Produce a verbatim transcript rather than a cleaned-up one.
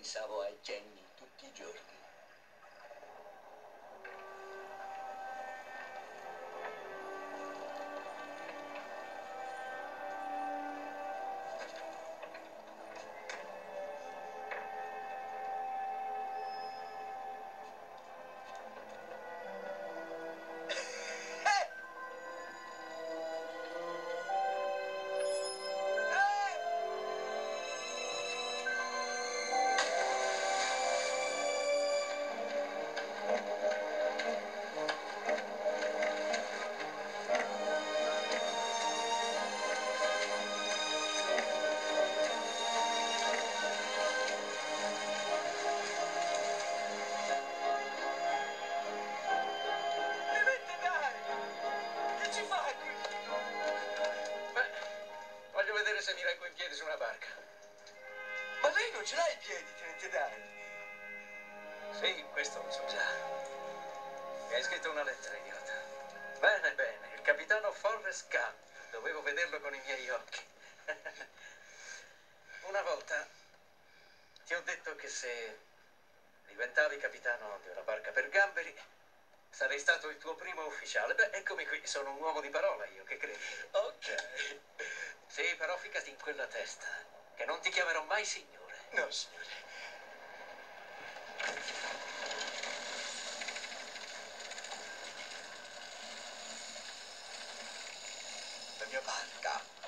pensavo a Jenny tutti i giorni. Se mi reggo in piedi su una barca. Ma lei non ce l'ha i piedi, tenente Dan? Sì, questo lo so già. Mi hai scritto una lettera, idiota. Bene, bene, il capitano Forrest Gump. Dovevo vederlo con i miei occhi. Una volta ti ho detto che se diventavi capitano di una barca per gamberi, sarei stato il tuo primo ufficiale. Beh, eccomi qui, sono un uomo di parola io, che credi? Ok. Sì, però ficati in quella testa, che non ti chiamerò mai signore. No, signore. La mia barca.